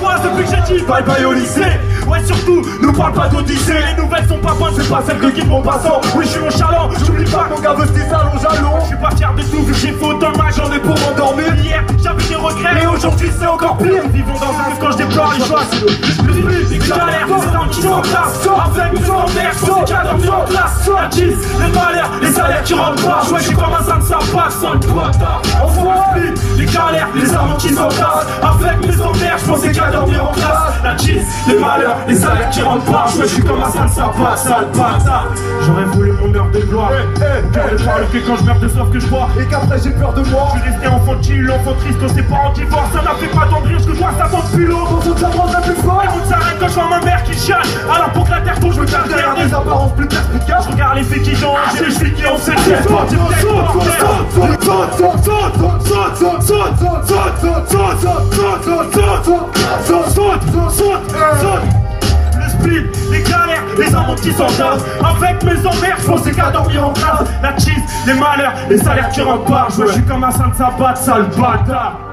moi depuis que j'ai dit bye bye au lycée. Ouais, surtout, nous parle pas d'Odyssée. Les nouvelles sont pas bonnes, c'est pas celles que guide mon passant. Oui, je suis nonchalant, j'oublie pas que mon gars veut se allonge à long. Je suis pas fier de tout, vu que j'ai faute dans le match, j'en ai pour m'endormir. Hier, j'avais des regrets, et aujourd'hui c'est encore pire. Nous vivons dans un monde quand je déplore les choix. Les galères, les temps qui sont en place. Avec mes emmerdes, je pensais qu'à dormir en place. La cheese, les malheurs, les salaires qui rentrent pas. Ouais, je suis comme un sang, ça passe sans le poitard. Les galères, les armes qui s'entassent. Avec mes emmerdes, je pensais qu'à dormir en classe. La cheese, les malheurs, les salaires qui rentrent pas. Ouais, je suis comme un sang, ça passe, sale bâtard. J'aurais voulu mon heure de gloire. Qu'elle parle que quand je meurs de soif que je bois. Et qu'après j'ai peur de moi. Je suis resté enfant chill, enfant triste, on s'est pas en divorce. Ça n'a fait pas d'endrire, je dois ça monte plus lourd. Quand on s'apprend la plus fort. Et on s'arrête quand je vois ma mère qui chiale. Alors pour que la terre tombe, je me garde derrière des apparences plus perspicaces. Je regarde les filles qui dansent, et les filles qui ont fait le split, les galères, les amours qui s'entassent. Avec mes emmerdes, je pensais qu'à dormir en classe. La cheese, les malheurs, les salaires qui rentrent pas. Je suis comme un saint de sabbat, sale bâtard.